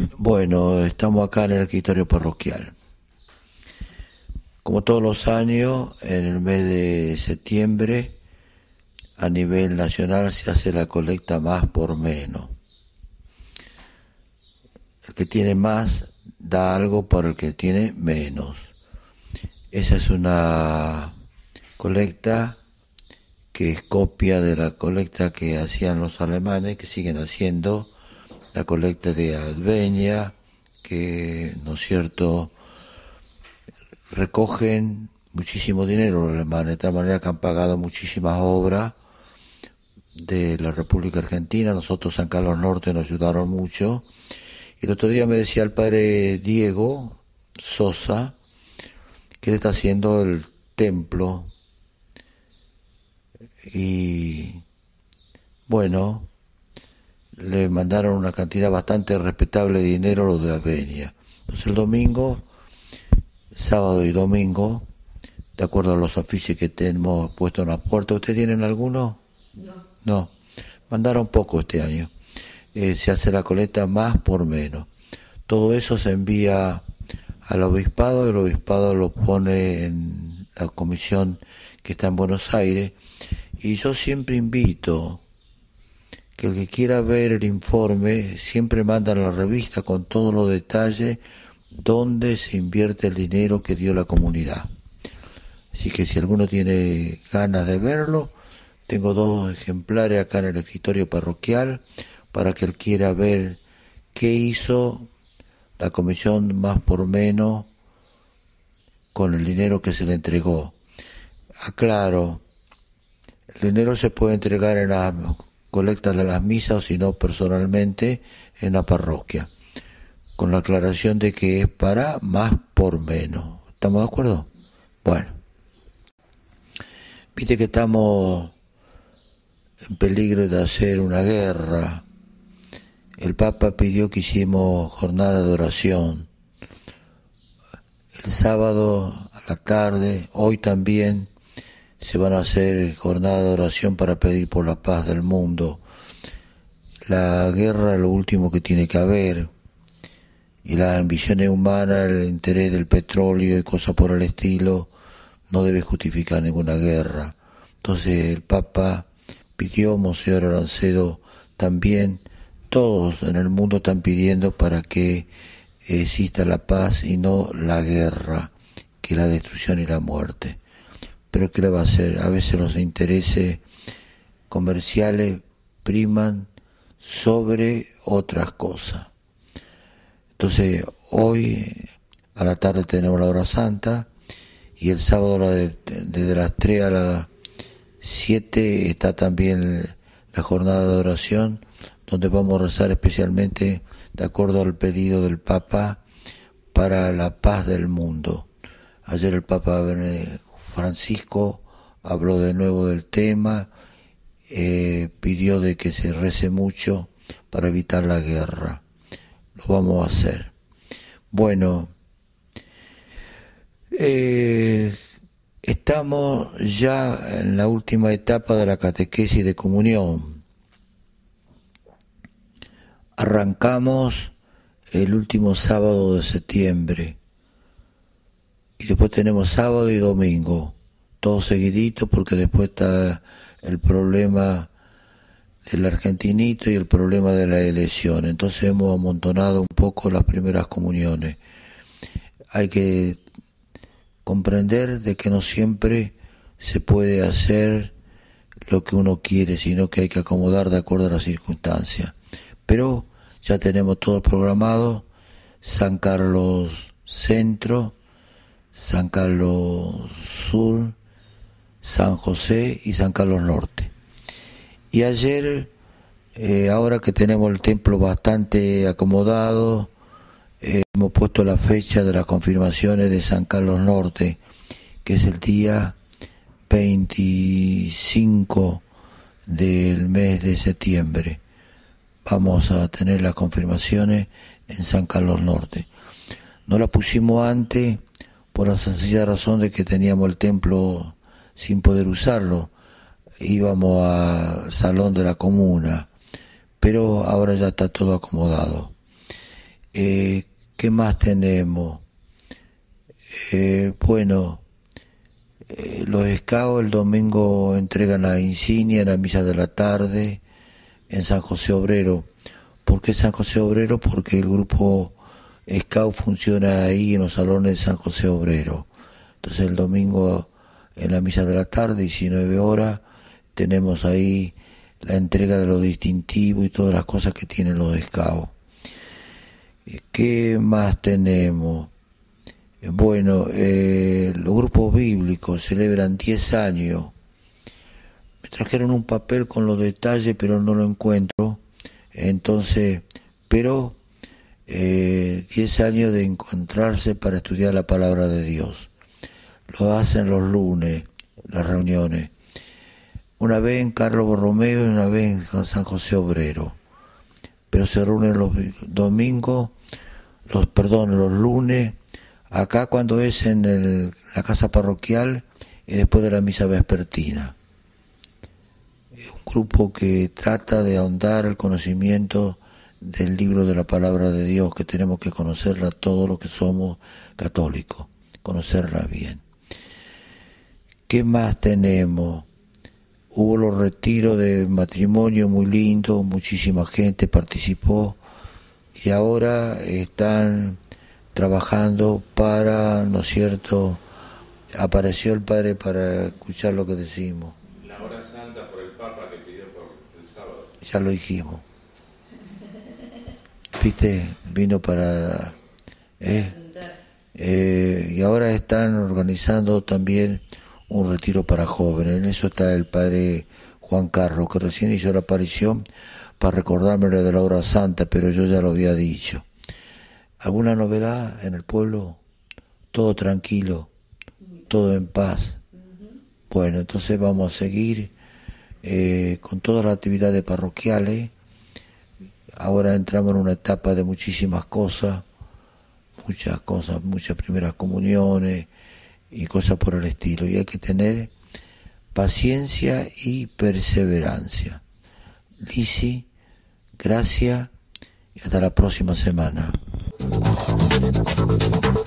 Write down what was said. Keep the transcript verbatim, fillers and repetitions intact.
Bueno, estamos acá en el escritorio parroquial. Como todos los años, en el mes de septiembre, a nivel nacional se hace la colecta más por menos. El que tiene más da algo por el que tiene menos. Esa es una colecta que es copia de la colecta que hacían los alemanes, que siguen haciendo, la colecta de Advenia, que, ¿no es cierto?, recogen muchísimo dinero los alemanes, de tal manera que han pagado muchísimas obras de la República Argentina. Nosotros, San Carlos Norte, nos ayudaron mucho. Y el otro día me decía el padre Diego Sosa que él está haciendo el templo. Y bueno, le mandaron una cantidad bastante respetable de dinero a los de Advenia. Entonces el domingo, sábado y domingo, de acuerdo a los afiches que tenemos puestos en la puerta, ¿ustedes tienen alguno? No. No, mandaron poco este año. Eh, se hace la colecta más por menos. Todo eso se envía al obispado, y el obispado lo pone en la comisión que está en Buenos Aires. Y yo siempre invito que el que quiera ver el informe, siempre mandan la revista con todos los detalles donde se invierte el dinero que dio la comunidad. Así que si alguno tiene ganas de verlo, tengo dos ejemplares acá en el escritorio parroquial para que él quiera ver qué hizo la comisión más por menos con el dinero que se le entregó. Aclaro, el dinero se puede entregar en las colectas de las misas o si no personalmente en la parroquia, con la aclaración de que es para más por menos. ¿Estamos de acuerdo? Bueno, viste que estamos en peligro de hacer una guerra. El Papa pidió que hicimos jornada de oración. El sábado a la tarde, hoy también, se van a hacer jornada de oración para pedir por la paz del mundo. La guerra es lo último que tiene que haber. Y las ambiciones humanas, el interés del petróleo y cosas por el estilo, no debe justificar ninguna guerra. Entonces el Papa pidió, Monseñor Arancedo también, todos en el mundo están pidiendo para que exista la paz y no la guerra, que la destrucción y la muerte. Pero ¿qué le va a hacer? A veces los intereses comerciales priman sobre otras cosas. Entonces hoy a la tarde tenemos la hora santa y el sábado desde las tres a las siete está también la jornada de oración, donde vamos a rezar especialmente de acuerdo al pedido del Papa para la paz del mundo. Ayer el Papa Francisco habló de nuevo del tema, eh, pidió de que se rece mucho para evitar la guerra. Lo vamos a hacer. Bueno, eh, estamos ya en la última etapa de la catequesis de comunión. Arrancamos el último sábado de septiembre y después tenemos sábado y domingo, todos seguiditos, porque después está el problema del argentinito y el problema de la elección. Entonces hemos amontonado un poco las primeras comuniones. Hay que comprender de que no siempre se puede hacer lo que uno quiere, sino que hay que acomodar de acuerdo a las circunstancias. Pero ya tenemos todo programado: San Carlos Centro, San Carlos Sur, San José y San Carlos Norte. Y ayer, eh, ahora que tenemos el templo bastante acomodado, eh, hemos puesto la fecha de las confirmaciones de San Carlos Norte, que es el día veinticinco del mes de septiembre. Vamos a tener las confirmaciones en San Carlos Norte. No la pusimos antes por la sencilla razón de que teníamos el templo sin poder usarlo. Íbamos al salón de la comuna, pero ahora ya está todo acomodado. Eh, ¿Qué más tenemos? Eh, bueno, eh, los scouts el domingo entregan la insignia en la misa de la tarde en San José Obrero. ¿Por qué San José Obrero? Porque el grupo Scout funciona ahí en los salones de San José Obrero. Entonces el domingo en la misa de la tarde, diecinueve horas, tenemos ahí la entrega de los distintivos y todas las cosas que tienen los Scouts. ¿Qué más tenemos? Bueno, eh, los grupos bíblicos celebran diez años. Me trajeron un papel con los detalles, pero no lo encuentro. Entonces, pero eh, diez años de encontrarse para estudiar la palabra de Dios. Lo hacen los lunes, las reuniones. Una vez en Carlos Borromeo y una vez en San José Obrero. Pero se reúnen los domingos, los perdón, los lunes, acá cuando es en el, la casa parroquial y después de la misa vespertina. Es un grupo que trata de ahondar el conocimiento del libro de la palabra de Dios, que tenemos que conocerla todos los que somos católicos, conocerla bien. ¿Qué más tenemos? Hubo los retiros de matrimonio muy lindos, muchísima gente participó y ahora están trabajando para, ¿no es cierto? Apareció el Padre para escuchar lo que decimos. La hora santa por el Papa que pidió por el sábado. Ya lo dijimos. ¿Viste? Vino para... ¿eh? Eh, y ahora están organizando también un retiro para jóvenes. En eso está el Padre Juan Carlos, que recién hizo la aparición para recordarme de la hora santa, pero yo ya lo había dicho. ¿Alguna novedad en el pueblo? Todo tranquilo, todo en paz. Bueno, entonces vamos a seguir eh, con todas las actividades parroquiales. Ahora entramos en una etapa de muchísimas cosas, muchas cosas, muchas primeras comuniones y cosas por el estilo. Y hay que tener paciencia y perseverancia. Lisi, gracias y hasta la próxima semana.